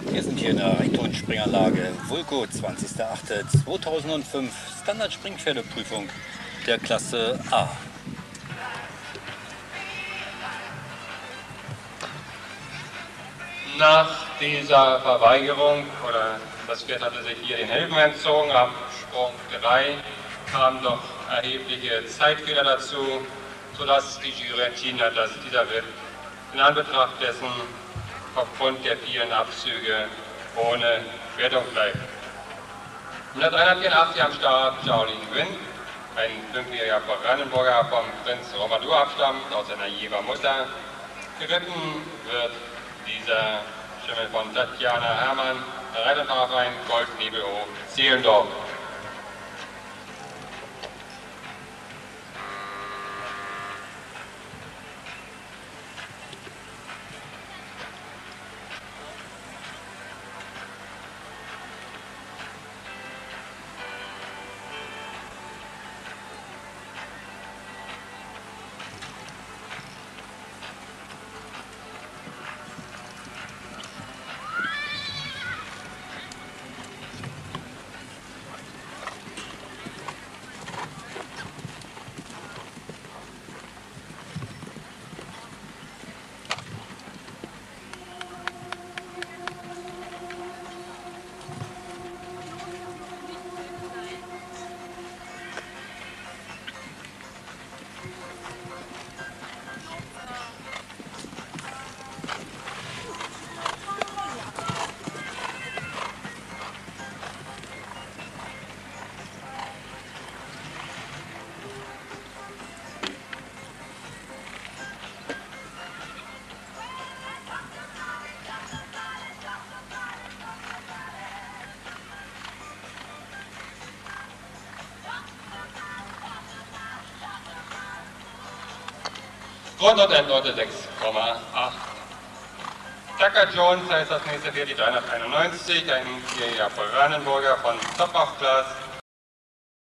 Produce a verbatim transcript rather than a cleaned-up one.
Wir sind hier in der Reittonspringanlage Vulko, zwanzigster achter zweitausendfünf, Standard-Springpferdeprüfung der Klasse A. Nach dieser Verweigerung, oder das Pferd hatte sich hier den Helm entzogen, ab Sprung drei kamen doch erhebliche Zeitfehler dazu, sodass die Jury entschieden hat, dass dieser Ritt in Anbetracht dessen aufgrund der vielen Abzüge ohne Wertung bleibt. Mit der dreihundertvierundachtzig am Start Shaolin Win, ein fünfjähriger Brandenburger vom Prinz Romadur abstammt, aus seiner Jägermutter. Geritten wird dieser Schimmel von Tatjana Hermann, Reiterverein Goldnebelhof, Zehlendorf. Grundort Endorte sechs Komma acht. Tucker Jones heißt das nächste Pferd, die dreihunderteinundneunzig, ein vierjähriger Brandenburger von Topachglas.